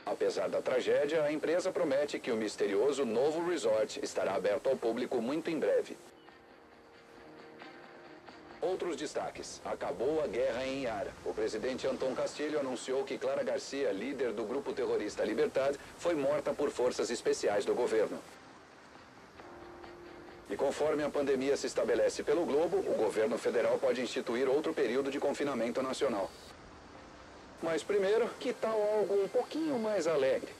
Apesar da tragédia, a empresa promete que o misterioso novo resort estará aberto ao público muito em breve. Outros destaques. Acabou a guerra em Iara. O presidente Antón Castillo anunciou que Clara Garcia, líder do grupo terrorista Libertad, foi morta por forças especiais do governo. E conforme a pandemia se estabelece pelo globo, o governo federal pode instituir outro período de confinamento nacional. Mas primeiro, que tal algo um pouquinho mais alegre?